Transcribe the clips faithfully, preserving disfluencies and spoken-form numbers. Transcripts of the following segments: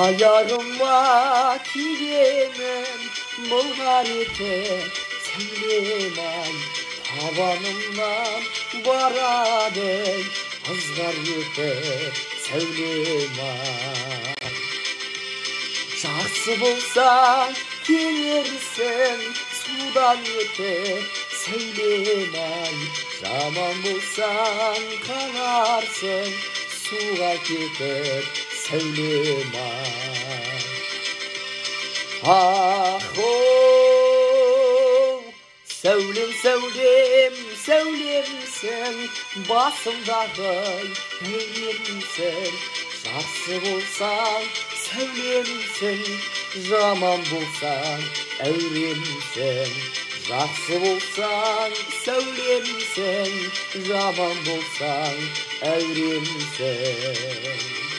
Ayağıma kiyenim bulgar etek sevdim ay tabanımdan baraday ızgar etek sevdim ay. Жақсы болсаң келерсің судан өтіп сәулем ай, жаман болсаң қаларсың суға кетіп сәулем ай. Ах-оу, сәулем, сәулем, сәулемсің, басымдағы бәйнемсің. Жақсы болсаң сәулемсің, жаман болсаң әуремсің. Жақсы болсаң сәулемсің, жаман болсаң әуремсің.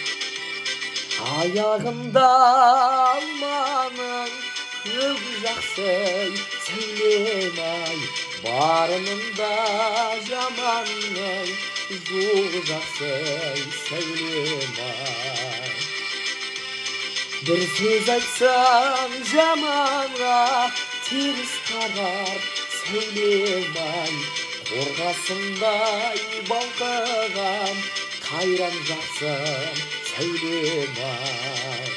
Аяғында алманың көк жақсы сәулем ай, барынында жаманның жоқ жақсы сәулем ай. Bir söz айтсаң жаманға теріс қарар сәулем ай, қорғасындай балқыған қайран жақсың сәулем ай.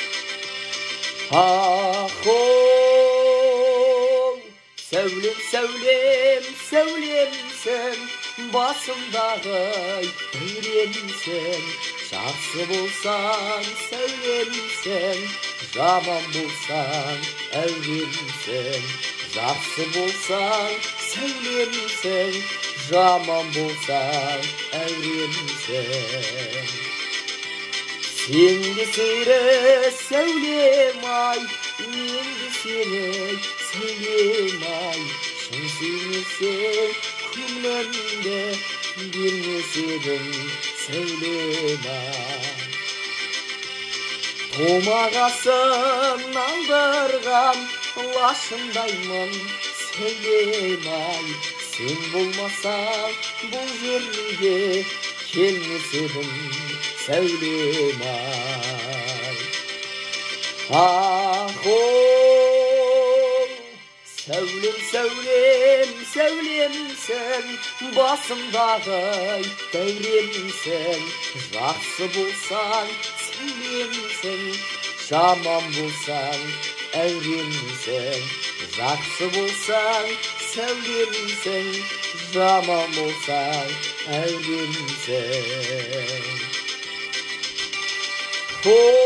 Ах-оу, сәулем, сәулем, сәулемсің, басымдағы бәйремсің. Жақсы болсаң сәулемсің, жаман болсаң әуремсің. Жақсы болсаң сәулемсің, жаман болсаң әуремсің. Сен де сері сәулем ай, мен де сені сәулем ай. Шын сүймесең көңілімді бермес едің сәулем ай. Томағасын алдырған лашындаймын сәулем ай. Сен болмасаң бұл жерге келмес едім сәулем ай. Ах-оу, сәулем, сәулем, сәулемсің, басымдағы бәйремсің. Жақсы болсаң сәулемсің, жаман болсаң әуремсің. Жақсы болсаң сәулемсің, жаман болсаң әуремсің.